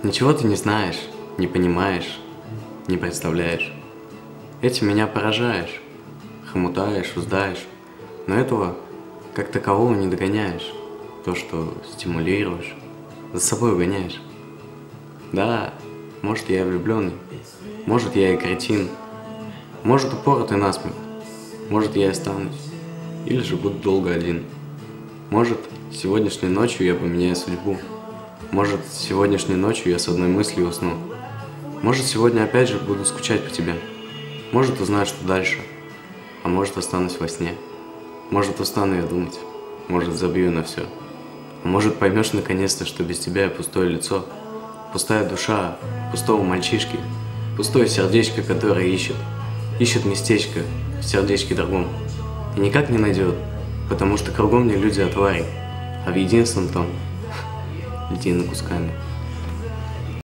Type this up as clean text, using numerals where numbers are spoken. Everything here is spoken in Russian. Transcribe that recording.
Ничего ты не знаешь, не понимаешь, не представляешь. Этим меня поражаешь, хомутаешь, уздаешь, но этого как такового не догоняешь. То, что стимулируешь, за собой угоняешь. Да, может, я влюбленный, может, я и кретин, может, упоротый насмех, может, я и останусь, или же буду долго один. Может, сегодняшней ночью я поменяю судьбу, может, сегодняшней ночью я с одной мыслью усну, может, сегодня опять же буду скучать по тебе, может, узнаю, что дальше, а может, останусь во сне, может, устану я думать, может, забью на все, а может, поймешь наконец-то, что без тебя я пустое лицо, пустая душа пустого мальчишки, пустое сердечко, которое ищет местечко в сердечке другом и никак не найдет, потому что кругом не люди, а твари, а в единственном том льдины кусками.